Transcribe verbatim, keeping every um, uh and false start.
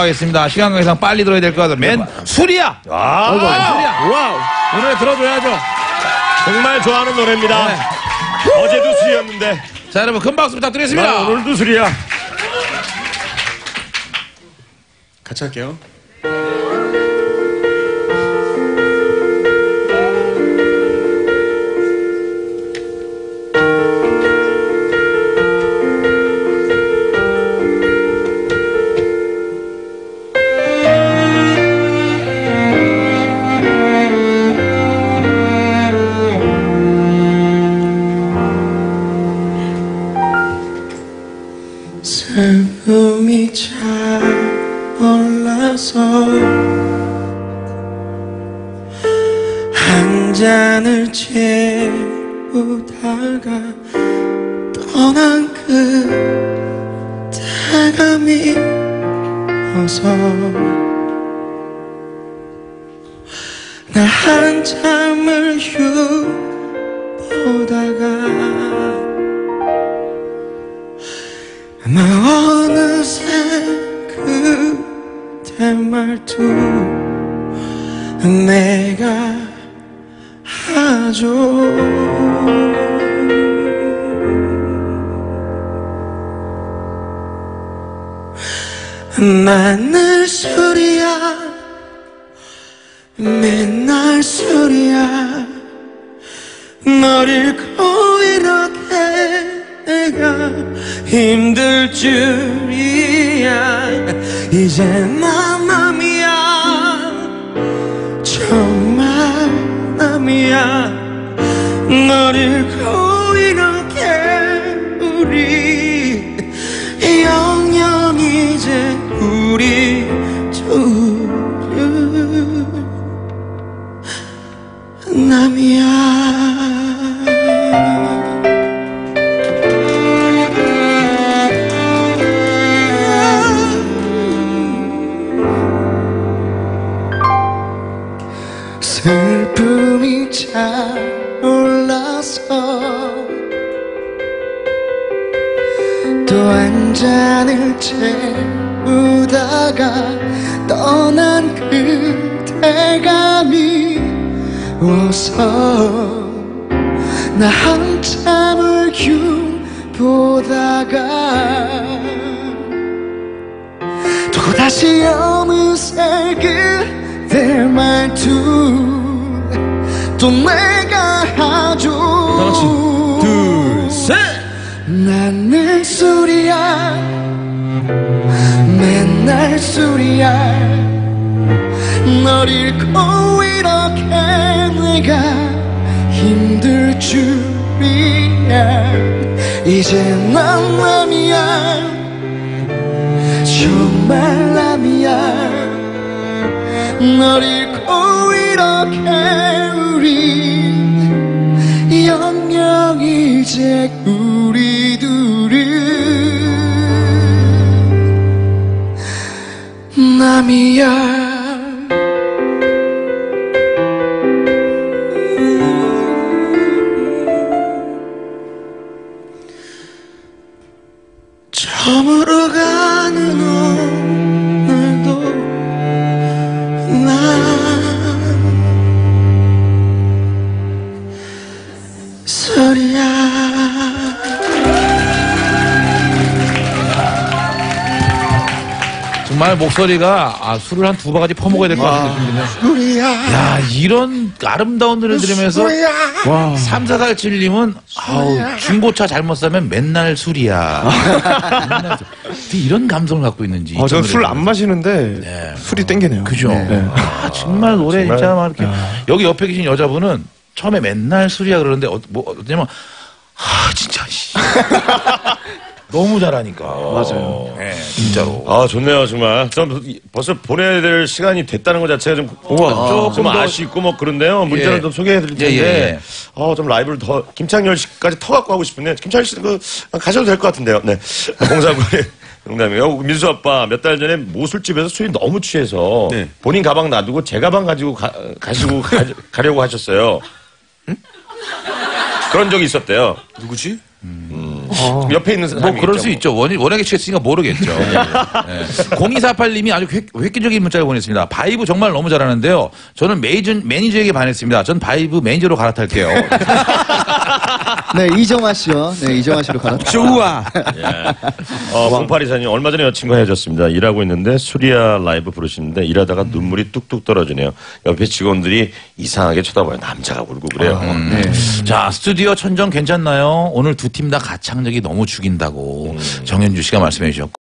하겠습니다. 시간 관계상 빨리 들어야 될 것 같아요. 맨 술이야. 아, 아, 술이야. 와우. 이 노래 들어줘야죠. 정말 좋아하는 노래입니다. 네. 어제도 술이었는데. 자, 여러분 큰 박수 부탁드리겠습니다. 나 오늘도 술이야. 같이 할게요. 슬픔이 차올라서 한 잔을 채우다가 떠난 그대가 미워서 나 한참을 휴보다가 나 어느새 그대 말투 내가 하죠. 맨날 술이야 맨날 술이야 널 잃고 이렇게 내가 힘들 줄이야. 이제 난 남이야 정말 남이야 널 잃고 이렇게 우리 영영 이제 우리 둘은 남이야. 슬픔이 차올라서 또 한 잔을 채우다가 떠난 그대가 미워서 나 한참을 휴보다가 또다시 어느새 그대 말투 또 내가 하죠. 다같이 둘, 셋. 나는 술이야 맨날 술이야 널 잃고 이렇게 내가 힘들 줄이야. 이제 난 남이야 정말 남이야 널 잃고 이렇게 우리 영영 이제 우리 둘은 남이야. 저물어 가는 오늘도 난 술이야. 정말 목소리가 아, 술을 한 두 바가지 퍼먹어야 될 것 같은 느낌이네요. 술이야. 야, 이런 아름다운 노래 들으면서 술이야. 와. 삼사사칠님은 아우, 중고차 잘못 사면 맨날 술이야. 맨날 술. 어떻게 이런 감성을 갖고 있는지. 어, 저는 술 안 마시는데 네. 술이 땡기네요. 그죠? 네. 아, 정말 노래 정말. 진짜 막 이렇게 여기 옆에 계신 여자분은 처음에 맨날 술이야 그러는데 어, 뭐 어쩌면 아 진짜 씨. 너무 잘하니까. 맞아요. 네, 진짜로. 아, 좋네요, 정말. 좀 벌써 보내야 될 시간이 됐다는 것 자체가 좀, 우와. 조금 조금 더- 아쉽고 뭐 그런데요. 문자를 예. 좀 소개해 드릴 예, 텐데. 예, 예. 어, 좀 라이브를 더, 김창렬 씨까지 터 갖고 하고 싶은데, 김창렬 씨는 그, 가셔도 될 것 같은데요. 네. 공사구의 농담이에요. 민수 아빠 몇 달 전에 모술집에서 술이 너무 취해서 네. 본인 가방 놔두고 제 가방 가지고 가, 가시고 가, 가려고 하셨어요. 응? 그런 적이 있었대요. 누구지? 음. 지금 옆에 있는 사람이 뭐 그럴 수 있죠. 원, 워낙에 취했으니까 모르겠죠. 네. 공이사팔 님이 아주 획, 획기적인 문자를 보냈습니다. 바이브 정말 너무 잘하는데요. 저는 매니저, 매니저에게 반했습니다. 전 바이브 매니저로 갈아탈게요. 네, 이정아 씨요. 네, 이정아 씨로 가라. 좋아. 예. 어, 공팔이사님 얼마 전에 여친과 헤어졌습니다. 일하고 있는데 수리아 라이브 부르시는데 일하다가 눈물이 뚝뚝 떨어지네요. 옆에 직원들이 이상하게 쳐다봐요. 남자가 울고 그래요. 음. 자, 스튜디오 천정 괜찮나요? 오늘 두 팀 다 가창력이 너무 죽인다고 정현주 씨가 말씀해 주셨고.